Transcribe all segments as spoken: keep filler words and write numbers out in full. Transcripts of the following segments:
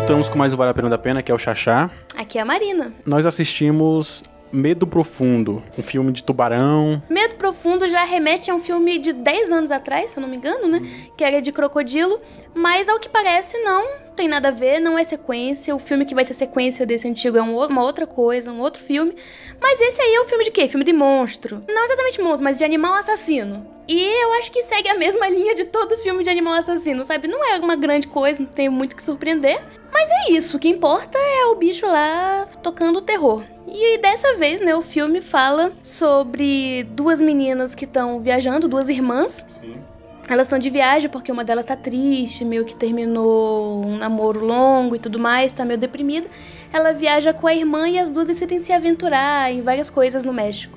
voltamos com mais um Vale a Pena da Pena, que é o Xaxá. Aqui é a Marina. Nós assistimos Medo Profundo, um filme de tubarão. Medo Profundo já remete a um filme de dez anos atrás, se eu não me engano, né? Que era de crocodilo, mas ao que parece não tem nada a ver, não é sequência. O filme que vai ser sequência desse antigo é um, uma outra coisa, um outro filme. Mas esse aí é o filme de quê? Filme de monstro. Não exatamente monstro, mas de animal assassino. E eu acho que segue a mesma linha de todo filme de animal assassino, sabe? Não é uma grande coisa, não tem muito o que surpreender. Mas é isso, o que importa é o bicho lá tocando o terror. E dessa vez, né, o filme fala sobre duas meninas que estão viajando, duas irmãs. Sim. Elas estão de viagem porque uma delas tá triste, meio que terminou um namoro longo e tudo mais, tá meio deprimida. Ela viaja com a irmã e as duas decidem se aventurar em várias coisas no México.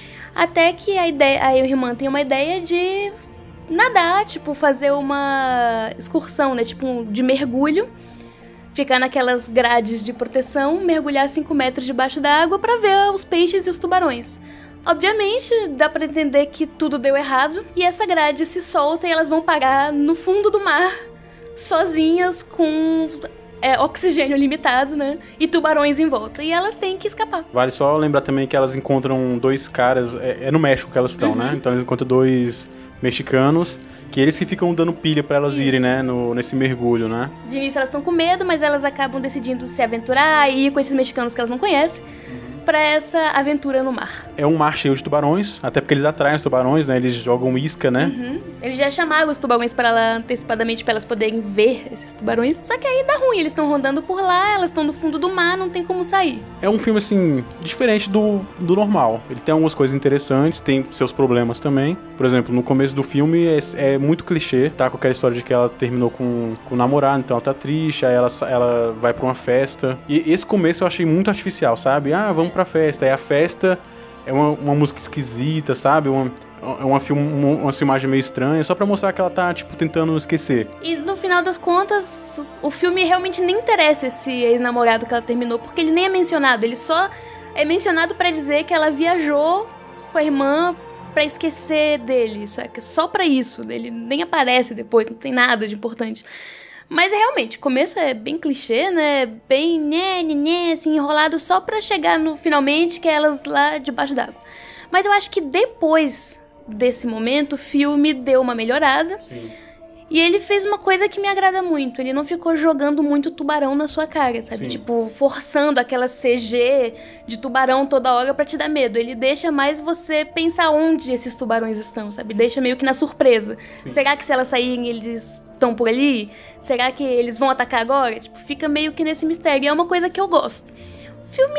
Até que a, ideia, a irmã tem uma ideia de nadar, tipo, fazer uma excursão, né, tipo, de mergulho. Ficar naquelas grades de proteção, mergulhar cinco metros debaixo da água pra ver os peixes e os tubarões. Obviamente, dá pra entender que tudo deu errado, e essa grade se solta e elas vão parar no fundo do mar, sozinhas, com é, oxigênio limitado, né? E tubarões em volta. E elas têm que escapar. Vale só lembrar também que elas encontram dois caras, é, é no México que elas estão, uhum. né? Então eles encontram dois mexicanos, que eles que ficam dando pilha pra elas Isso. irem, né, no, nesse mergulho, né? De início elas estão com medo, mas elas acabam decidindo se aventurar e ir com esses mexicanos que elas não conhecem pra essa aventura no mar. É um mar cheio de tubarões, até porque eles atraem os tubarões, né? Eles jogam isca, né? Uhum. Eles já chamaram os tubarões para lá antecipadamente pra elas poderem ver esses tubarões. Só que aí dá ruim, eles estão rondando por lá, elas estão no fundo do mar, não tem como sair. É um filme, assim, diferente do, do normal. Ele tem algumas coisas interessantes, tem seus problemas também. Por exemplo, no começo do filme é, é muito clichê, tá? Com aquela história de que ela terminou com, com o namorado, então ela tá triste, aí ela, ela vai pra uma festa. E esse começo eu achei muito artificial, sabe? Ah, vamos pra festa. Aí a festa é uma, uma música esquisita, sabe? Uma, uma, film, uma, uma filmagem meio estranha, só pra mostrar que ela tá, tipo, tentando esquecer. E no final das contas, o filme realmente nem interessa esse ex-namorado que ela terminou, porque ele nem é mencionado. Ele só é mencionado pra dizer que ela viajou com a irmã pra esquecer dele, saca? Só pra isso. Ele nem aparece depois, não tem nada de importante. Mas realmente, o começo é bem clichê, né? Bem né, né, né, assim, enrolado só pra chegar no finalmente, que é elas lá debaixo d'água. Mas eu acho que depois desse momento, o filme deu uma melhorada. Sim. E ele fez uma coisa que me agrada muito. Ele não ficou jogando muito tubarão na sua cara, sabe? Sim. Tipo, forçando aquela C G de tubarão toda hora pra te dar medo. Ele deixa mais você pensar onde esses tubarões estão, sabe? Deixa meio que na surpresa. Sim. Será que se elas saírem, eles estão por ali? Será que eles vão atacar agora? Tipo, fica meio que nesse mistério. E é uma coisa que eu gosto. O filme,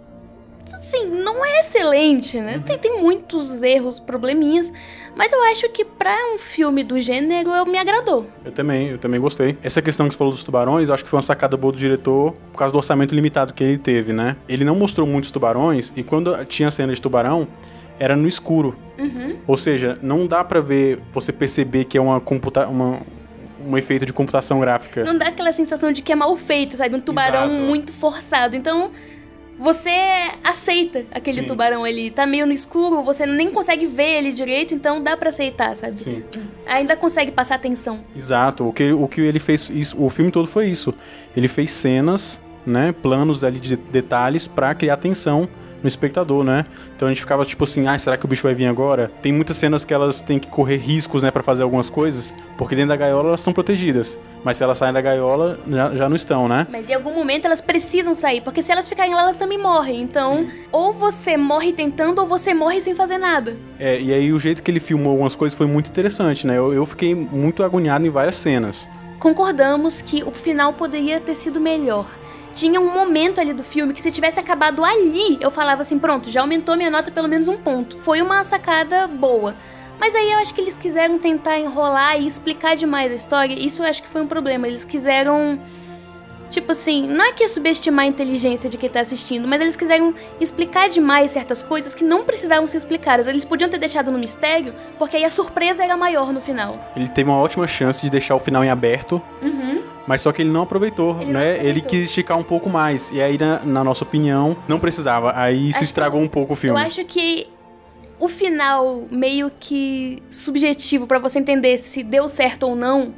assim, não é excelente, né? Uhum. Tem, tem muitos erros, probleminhas. Mas eu acho que pra um filme do gênero, eu me agradou. Eu também, eu também gostei. Essa questão que você falou dos tubarões, eu acho que foi uma sacada boa do diretor por causa do orçamento limitado que ele teve, né? Ele não mostrou muitos tubarões e quando tinha cena de tubarão, era no escuro. Uhum. Ou seja, não dá pra ver, você perceber que é uma computa... uma... um efeito de computação gráfica. Não dá aquela sensação de que é mal feito, sabe? Um tubarão Exato. Muito forçado. Então, você aceita aquele Sim. tubarão ali. Tá meio no escuro, você nem consegue ver ele direito, então dá pra aceitar, sabe? Sim. Ainda consegue passar atenção. Exato. O que, o que ele fez, isso, o filme todo foi isso. Ele fez cenas, né? Planos ali de detalhes pra criar atenção no espectador, né? Então a gente ficava tipo assim, ah, será que o bicho vai vir agora? Tem muitas cenas que elas têm que correr riscos, né, pra fazer algumas coisas, porque dentro da gaiola elas são protegidas. Mas se elas saem da gaiola, já, já não estão, né? Mas em algum momento elas precisam sair, porque se elas ficarem lá, elas também morrem. Então, Sim. ou você morre tentando, ou você morre sem fazer nada. É, e aí o jeito que ele filmou algumas coisas foi muito interessante, né? Eu, eu fiquei muito agoniado em várias cenas. Concordamos que o final poderia ter sido melhor. Tinha um momento ali do filme que se tivesse acabado ali, eu falava assim, pronto, já aumentou minha nota pelo menos um ponto. Foi uma sacada boa. Mas aí eu acho que eles quiseram tentar enrolar e explicar demais a história. Isso eu acho que foi um problema. Eles quiseram, tipo assim, não é que é subestimar a inteligência de quem tá assistindo, mas eles quiseram explicar demais certas coisas que não precisavam ser explicadas. Eles podiam ter deixado no mistério, porque aí a surpresa era maior no final. Ele teve uma ótima chance de deixar o final em aberto. Uhum. Mas só que ele não aproveitou, ele né? Não aproveitou. Ele quis esticar um pouco mais. E aí, na, na nossa opinião, não precisava. Aí isso acho estragou um pouco o filme. Eu acho que o final meio que subjetivo pra você entender se deu certo ou não,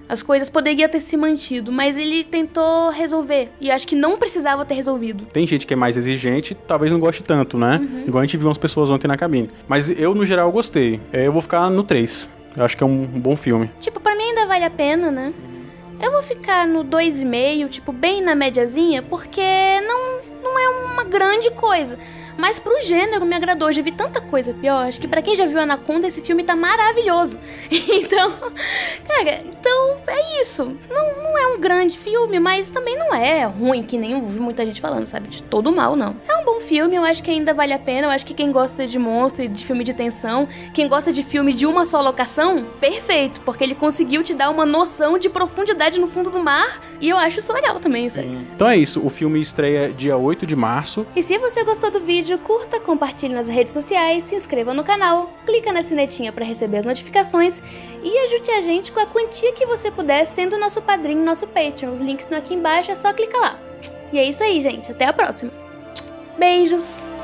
As coisas poderiam ter se mantido, mas ele tentou resolver. E acho que não precisava ter resolvido. Tem gente que é mais exigente, talvez não goste tanto, né? Uhum. Igual a gente viu umas pessoas ontem na cabine. Mas eu, no geral, gostei. Eu vou ficar no três. Eu acho que é um bom filme. Tipo, pra mim ainda vale a pena, né? Eu vou ficar no dois e meio, tipo, bem na médiazinha, porque não, não é uma grande coisa. Mas pro gênero me agradou, já vi tanta coisa pior. Acho que pra quem já viu Anaconda, esse filme tá maravilhoso. Então, cara, então é isso. Não, não é um grande filme, mas também não é ruim, que nem eu vi muita gente falando, sabe? De todo mal, não. É um bom filme, eu acho que ainda vale a pena. Eu acho que quem gosta de monstro e de filme de tensão, quem gosta de filme de uma só locação, perfeito. Porque ele conseguiu te dar uma noção de profundidade no fundo do mar. E eu acho isso legal também, sabe? Então é isso, o filme estreia dia oito de março. E se você gostou do vídeo, curta, compartilhe nas redes sociais, se inscreva no canal, clica na sinetinha para receber as notificações e ajude a gente com a quantia que você puder, sendo nosso padrinho, nosso Patreon. Os links estão aqui embaixo, é só clicar lá. E é isso aí, gente. Até a próxima. Beijos!